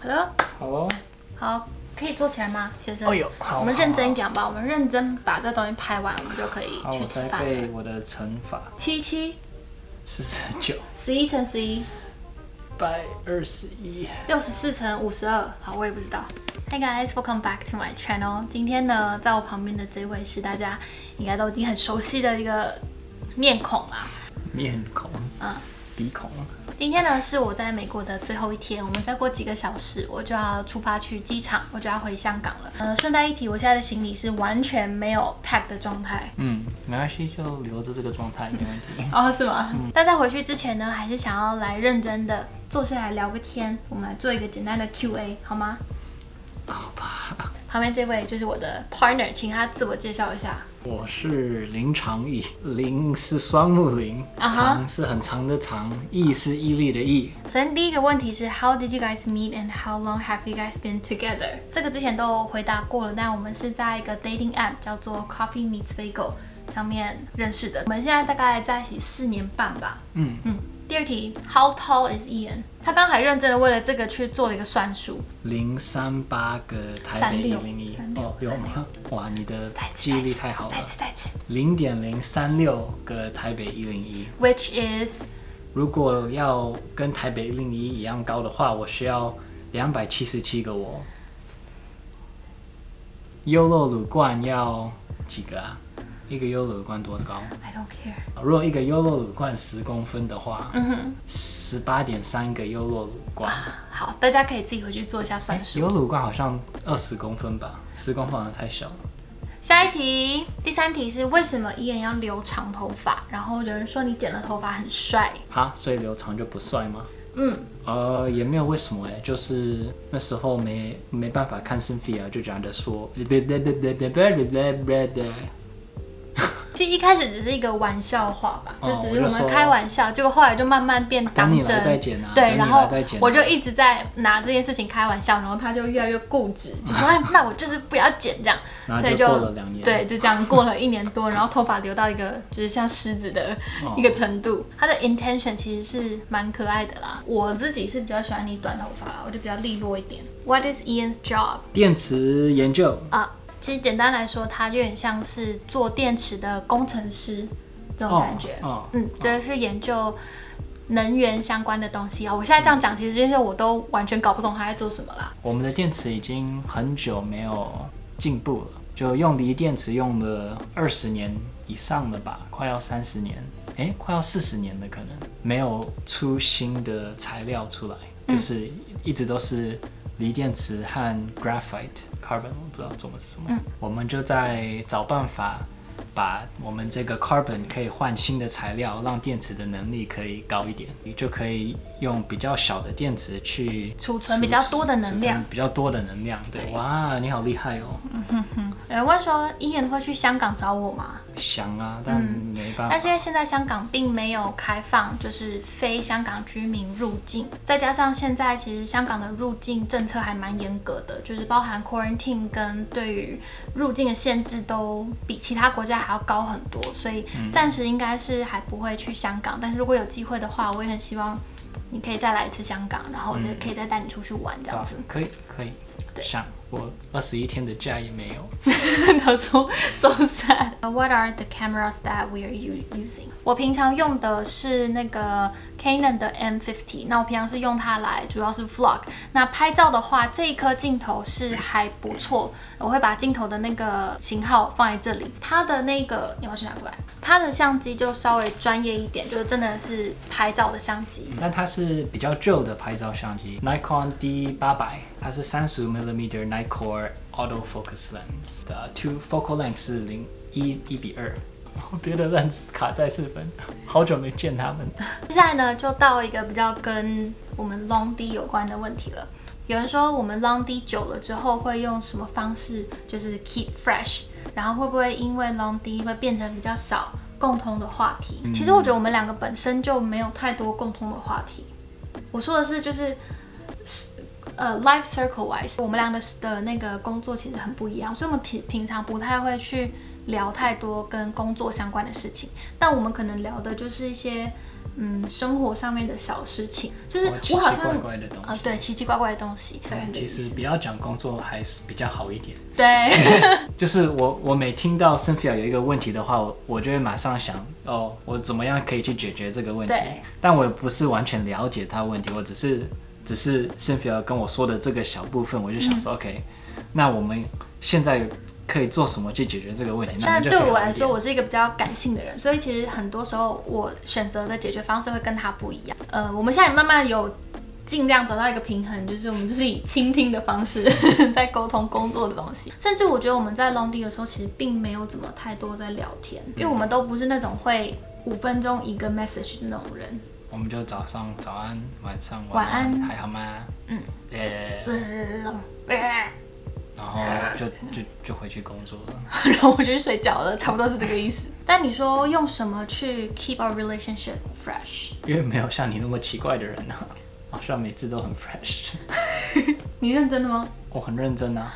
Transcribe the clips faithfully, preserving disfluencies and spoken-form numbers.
Hello， 好哦， 好，可以坐起来吗，先生？ 哎呦，好， 我们认真一点吧，我们认真把这东西拍完，我们就可以好，我在去吃饭了。 背我的乘法， 七七四十九， 十一乘十一， 一百二十一。 六十四乘五十二。好，我也不知道。Hey guys, welcome back to my channel。今天呢，在我旁边的这位是大家应该都已经很熟悉的一个面孔啦。 面孔， 嗯， 鼻孔。 今天呢是我在美国的最后一天，我们再过几个小时我就要出发去机场，我就要回香港了。呃，顺带一提，我现在的行李是完全没有 pack 的状态。 嗯，没关系，就留着这个状态，没问题。 哦，是吗？嗯、但在回去之前呢，还是想要来认真的坐下来聊个天，我们来做一个简单的 Q A， 好吗？ 好吧。 旁边这位就是我的 partner， 请他自我介绍一下。 我是林长义，林是双木林， uh-huh. 长是很长的长，义是毅力的义。 首先第一个问题是 How did you guys meet and how long have you guys been together？ 这个之前都有回答过了，但我们是在一个 dating app 叫做 Coffee Meets Bagel 上面认识的。我们现在大概在一起四年半吧。嗯嗯。第二题 How tall is Ian？ 他刚还认真的为了这个去做了一个算术。 零三八个台北一零一。哦，有吗？哇，你的记忆力太好了。 再次再次。 零点零三六个台北一零一。 Which is？ 如果要跟台北一零一一样高的话，我需要两百七十七个我。优酪乳罐要几个啊？一个优酪乳罐多高 ？I don't care。 如果一个优酪乳罐十公分的话，嗯哼，十八点三个优酪乳罐、啊。 好，大家可以自己回去做一下算术。 优酪乳罐好像二十公分吧，十公分好像太小了。 下一题，第三题是为什么伊人要留长头发？然后有人说你剪了头发很帅。 哈，所以留长就不帅吗？ 嗯， 呃，也没有为什么哎，就是那时候没没办法看生 f 啊，就觉得说。 其实一开始只是一个玩笑话吧， 哦、 就只是我们开玩笑，结果后来就慢慢变当真。 等你来再剪啊！ 对，然后剪啊、 我就一直在拿这件事情开玩笑，然后他就越来越固执，就说：“哎，那我就是不要剪这样。” 所以就过了两年。 对，就这样过了一年多，然后头发留到一个就是像狮子的一个程度。哦、他的 intention 其实是蛮可爱的啦。我自己是比较喜欢你短头发啦，我就比较利落一点。What is Ian's job？ 电池研究啊。其实简单来说，它有点像是做电池的工程师这种感觉。哦哦、嗯，就是去研究能源相关的东西啊。我现在这样讲，其实就是我都完全搞不懂他在做什么啦。 我们的电池已经很久没有进步了，就用锂电池用了二十年以上了吧，快要三十年，哎，快要四十年了，可能没有出新的材料出来，嗯、就是一直都是锂电池和 graphite。Carbon 我不知道中文是什么，嗯、我们就在找办法把我们这个 carbon 可以换新的材料，让电池的能力可以高一点，你就可以用比较小的电池去储存比较多的能量， 比较多的能量。对，对哇，你好厉害哦！ 嗯哼哼，有人问说，Ian会去香港找我吗？ 想啊，但没办法。 但是因为现在香港并没有开放，就是非香港居民入境，再加上现在其实香港的入境政策还蛮严格的，就是包含 quarantine 跟对于入境的限制都比其他国家还要高很多，所以暂时应该是还不会去香港。但是如果有机会的话，我也很希望你可以再来一次香港，然后我就可以再带你出去玩这样子。 嗯、可以，可以。想我二十一天的假也没有。 他说 so sad. What are the cameras that we are using? 我平常用的是那个 Canon 的 M 五十， 那我平常是用它来主要是 vlog。那拍照的话，这一颗镜头是还不错，我会把镜头的那个型号放在这里。它的那个你要去拿过来，它的相机就稍微专业一点，就是真的是拍照的相机。 但它是比较旧的拍照相机 ，Nikon D 八百，它是三十 millimeter Nikkor autofocus lens 的 two focal length 是零一一比二。别的 lens 卡在日本，好久没见他们。 接下来呢，就到一个比较跟我们 long D 有关的问题了。有人说我们 long D 久了之后会用什么方式，就是 keep fresh， 然后会不会因为 long D 会变成比较少共同的话题？嗯、其实我觉得我们两个本身就没有太多共同的话题。我说的是就是。呃 ，life circle wise， 我们俩的的那个工作其实很不一样，所以我们平平常不太会去聊太多跟工作相关的事情，但我们可能聊的就是一些嗯生活上面的小事情，就是哦奇我好像奇怪怪的东西呃对奇奇怪怪的东西。对， 其实不要讲工作还是比较好一点。 对， 就是我我每听到 Cynthia 有一个问题的话，我我就会马上想，哦，我怎么样可以去解决这个问题？ 对， 但我也不是完全了解他的问题，我只是只是 Cynthia 跟我说的这个小部分，我就想说、嗯、，OK， 那我们现在可以做什么去解决这个问题？ 但对我来说，我是一个比较感性的人，所以其实很多时候我选择的解决方式会跟他不一样。呃，我们现在慢慢有尽量找到一个平衡，就是我们就是以倾听的方式在沟通工作的东西。甚至我觉得我们在 long D 的时候，其实并没有怎么太多在聊天，因为我们都不是那种会五分钟一个 message 的那种人。 我们就早上早安，晚上晚安，晚安还好吗？嗯，呃。然后就就就回去工作了， 然后我就去睡觉了，差不多是这个意思。但你说用什么去 keep our relationship fresh？ 因为没有像你那么奇怪的人啊，好像每次都很 fresh。 你认真的吗？ 我很认真啊。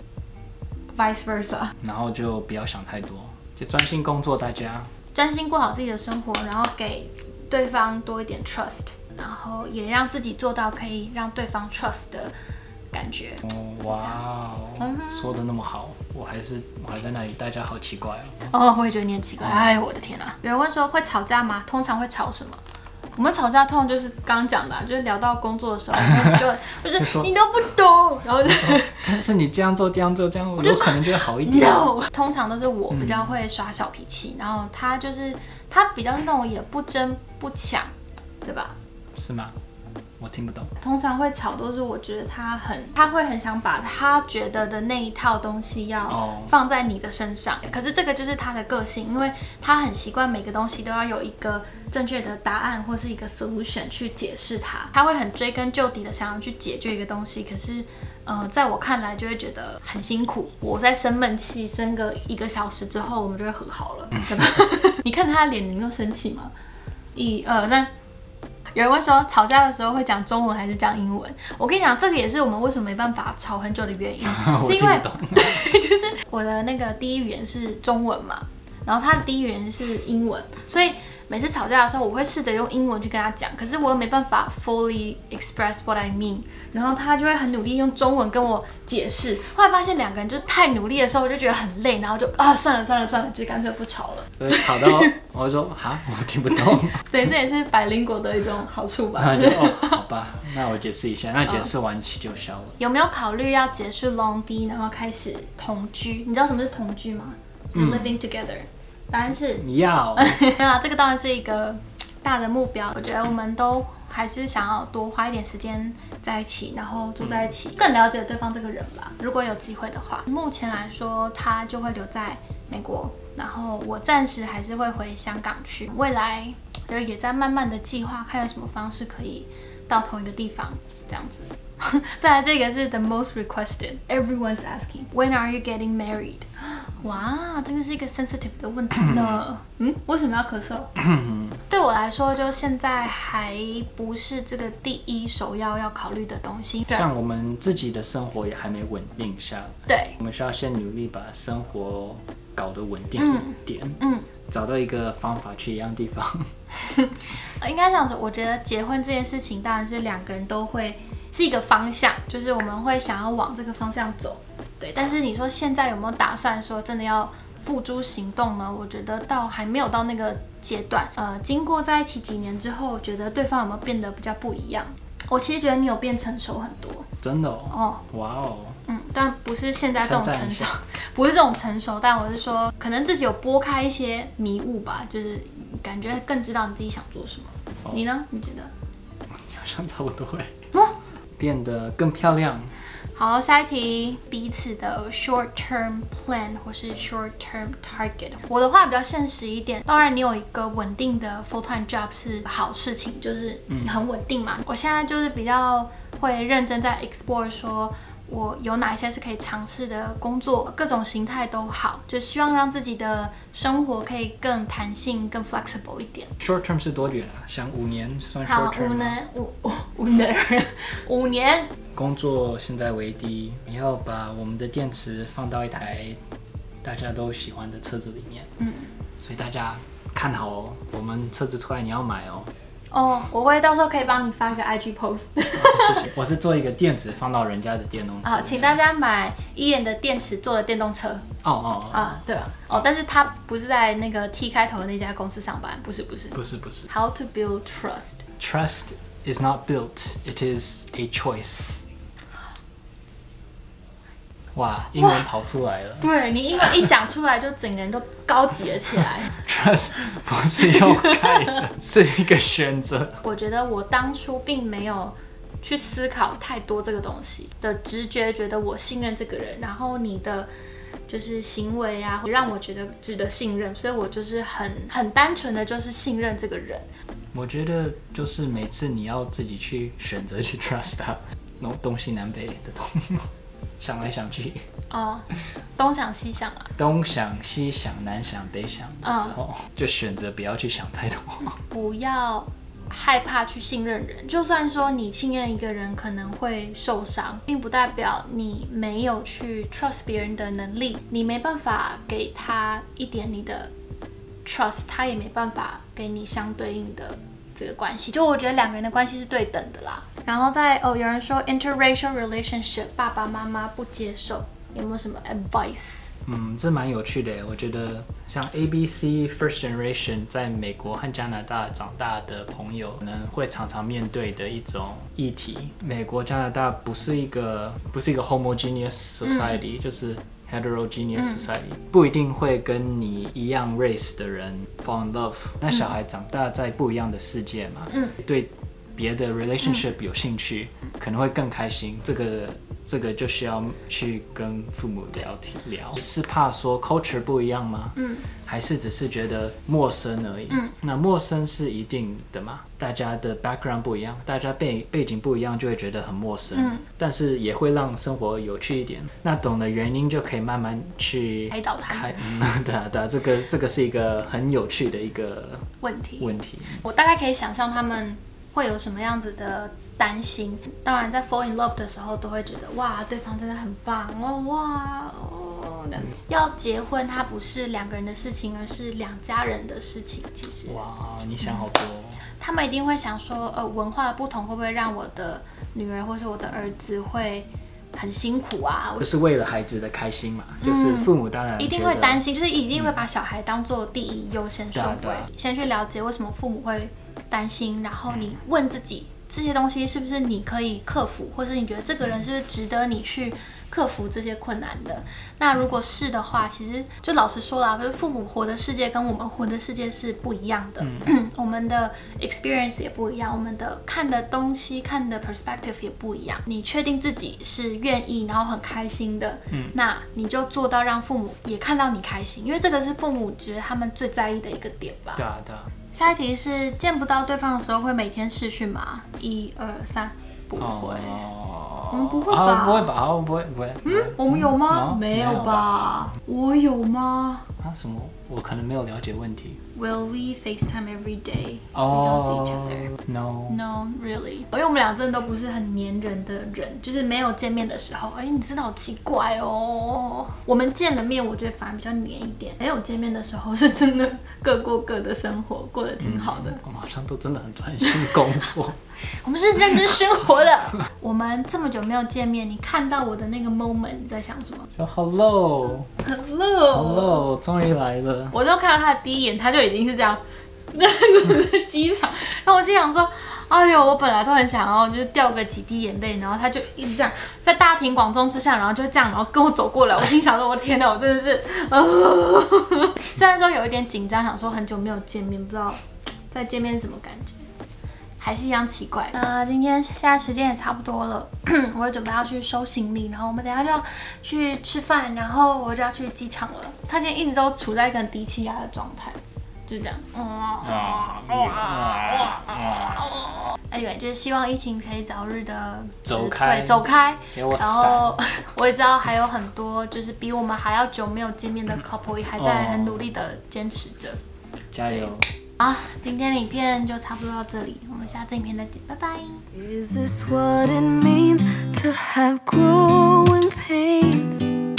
Vice versa。 然后就不要想太多，就专心工作，大家专心过好自己的生活，然后给对方多一点 trust， 然后也让自己做到可以让对方 trust 的感觉。 哦，哇哦，说的那么好，我还是我还在那里，大家好奇怪哦。哦，我也觉得你很奇怪。哎，我的天啊！有人问说会吵架吗？通常会吵什么？我们吵架通常就是刚刚讲的、啊，就是聊到工作的时候，就就是你都不懂，然后就但是你这样做这样做这样，我有可能就会好一点。 No， 通常都是我比较会耍小脾气，嗯、然后他就是他比较是那种也不争不抢，对吧？ 是吗？我听不懂。 通常会吵都是我觉得他很，他会很想把他觉得的那一套东西要放在你的身上。Oh. 可是这个就是他的个性，因为他很习惯每个东西都要有一个正确的答案或是一个 solution 去解释它。他会很追根究底的想要去解决一个东西，可是呃，在我看来就会觉得很辛苦。我在生闷气生个一个小时之后，我们就会和好了，对吧？你看他的脸，你有生气吗？一二三。有人问说吵架的时候会讲中文还是讲英文？我跟你讲，这个也是我们为什么没办法吵很久的原因，是因为就是我的那个第一语言是中文嘛，然后他的第一语言是英文，所以每次吵架的时候，我会试着用英文去跟他讲，可是我又没办法 fully express what I mean， 然后他就会很努力用中文跟我解释。后来发现两个人就是太努力的时候，我就觉得很累，然后就啊算了算了算了，就干脆不吵了。 所以吵到我就说哈，我听不懂。 对，这也是百灵果的一种好处吧。 那就哦，好吧，那我解释一下，那解释完气就消了。 有没有考虑要结束 long D， 然后开始同居？你知道什么是同居吗？嗯、living together。答案是要。 那这个当然是一个大的目标，我觉得我们都还是想要多花一点时间在一起，然后住在一起，更了解对方这个人吧。如果有机会的话，目前来说他就会留在美国，然后我暂时还是会回香港去，未来就也在慢慢的计划，看有什么方式可以到同一个地方这样子。再来这个是 the most requested, everyone's asking, when are you getting married？ 哇，这个是一个 sensitive 的问题呢。嗯，为什么要咳嗽？对我来说，就现在还不是这个第一首要要考虑的东西。 像我们自己的生活也还没稳定下来， 对， 我们需要先努力把生活搞得稳定一点，嗯，嗯找到一个方法去一样地方。 应该这样说，我觉得结婚这件事情当然是两个人都会是一个方向，就是我们会想要往这个方向走，对。但是你说现在有没有打算说真的要付诸行动呢？我觉得到还没有到那个阶段。呃，经过在一起几年之后，我觉得对方有没有变得比较不一样？我其实觉得你有变成熟很多。 真的哦。 哦， 哇哦。 嗯，但不是现在这种成熟，不是这种成熟，但我是说，可能自己有拨开一些迷雾吧，就是感觉更知道你自己想做什么。哦、你呢？你觉得？ 你好像差不多哎。 哦。 变得更漂亮。 好，下一题，彼此的 short term plan 或是 short term target。我的话比较现实一点，当然你有一个稳定的 full time job 是好事情，就是很稳定嘛。嗯、我现在就是比较会认真在 explore 说。我有哪些是可以尝试的工作，各种形态都好，就希望让自己的生活可以更弹性、更 flexible 一点。 Short term 是多远啊？想五年算 short term 吗？ 好，五年，五五五年，五年。 工作现在为第，你要把我们的电池放到一台大家都喜欢的车子里面。嗯。所以大家看好哦，我们车子出来你要买哦。 哦，我会到时候可以帮你发一个 I G post。 谢谢。我是做一个电池放到人家的电动车。 好，请大家买伊眼的电池做的电动车。 哦哦啊，对吧？哦，但是他不是在那个 T 开头的那家公司上班，不是不是。 不是不是。 How to build trust? Trust is not built, it is a choice. 哇，英文跑出来了。 对，你英文一讲出来，就整个人都高级了起来。 Trust 不是用盖的，是一个选择。 我觉得我当初并没有去思考太多这个东西的直觉，觉得我信任这个人，然后你的就是行为啊，让我觉得值得信任，所以我就是很很单纯的就是信任这个人。 我觉得就是每次你要自己去选择去 trust 他，那种东西南北的东。想来想去， 哦，东想西想啊， 东想西想南想北想的时候，哦、就选择不要去想太多， 不要害怕去信任人。就算说你信任一个人可能会受伤，并不代表你没有去 trust 别人的能力，你没办法给他一点你的 trust， 他也没办法给你相对应的这个关系。就我觉得两个人的关系是对等的啦。然后再哦，有人说 interracial relationship 爸爸妈妈不接受，有没有什么 advice？ 嗯，这蛮有趣的。我觉得像 A B C First Generation 在美国和加拿大长大的朋友，可能会常常面对的一种议题。美国、加拿大不是一个不是一个 homogeneous society，、嗯、就是。heterogeneous society、嗯、不一定会跟你一样 race 的人 fall in love、嗯、那小孩长大在不一样的世界嘛、嗯、对别的 relationship 有兴趣、嗯、可能会更开心，这个这个就需要去跟父母聊聊，是怕说 culture 不一样吗？嗯，还是只是觉得陌生而已？嗯，那陌生是一定的嘛，大家的 background 不一样，大家背背景不一样，就会觉得很陌生。嗯，但是也会让生活有趣一点。那懂的原因就可以慢慢去开导他们。 嗯，对啊，对啊，这个这个是一个很有趣的一个问题。 问题，我大概可以想象他们会有什么样子的担心。当然在 fall in love 的时候都会觉得哇对方真的很棒哦，哇哦，要结婚它不是两个人的事情，而是两家人的事情。其实哇你想好多、嗯、 他们一定会想说呃文化的不同会不会让我的女儿或是我的儿子会很辛苦啊， 就是为了孩子的开心嘛、嗯、就是父母当然一定会担心，就是一定会把小孩当做第一优先顺位、嗯、先去了解为什么父母会担心，然后你问自己这些东西是不是你可以克服，或是你觉得这个人是不是值得你去克服这些困难的。那如果是的话，其实就老实说啦，就是父母活的世界跟我们活的世界是不一样的、嗯、我们的 experience 也不一样，我们的看的东西看的 perspective 也不一样。你确定自己是愿意然后很开心的、嗯、那你就做到让父母也看到你开心，因为这个是父母觉得他们最在意的一个点吧。 对啊对啊。 下一题是见不到对方的时候会每天视讯吗？一二三，不会。哦、我们不会吧？ 啊、不会吧？啊、不会不会。 嗯，我们有吗？没有吧？我有吗？ 啊什么？我可能没有了解问题。 Will we FaceTime every day? Oh, we don't see each other. No. No, really. 因为我们俩真的都不是很黏人的人，就是没有见面的时候，哎，你真的好奇怪哦。我们见了面，我觉得反而比较黏一点。没有见面的时候，是真的各过各的生活，过得挺好的。 嗯、我们好像都真的很专心工作。 我们是认真生活的。我们这么久没有见面，你看到我的那个 moment， 你在想什么？ 就 Hello, Hello, Hello， 终于来了。 我就看到他的第一眼，他就已经是这样，在机场。然后我心想说，哎呦，我本来都很想要，就是掉个几滴眼泪，然后他就一直这样，在大庭广众之下，然后就这样，然后跟我走过来。我心想说，我天哪，我真的是，呃、虽然说有一点紧张，想说很久没有见面，不知道再见面是什么感觉。还是一样奇怪。那今天现在时间也差不多了，我也准备要去收行李，然后我们等一下就要去吃饭，然后我就要去机场了。他今天一直都处在一个很低气压的状态，就是这样。anyway， 就是希望疫情可以早日的走开， 走开。然后我也知道还有很多就是比我们还要久没有见面的 couple 也还在很努力的坚持着， 加油。 好，今天的影片就差不多到这里，我们下次影片再见，拜拜。 Is this what it means to have growing pains?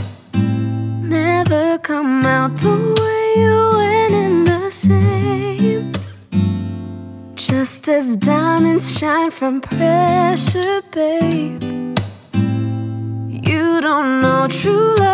Never come out the way you went in the same. Just just as diamonds shine from pressure, babe. You don't know true love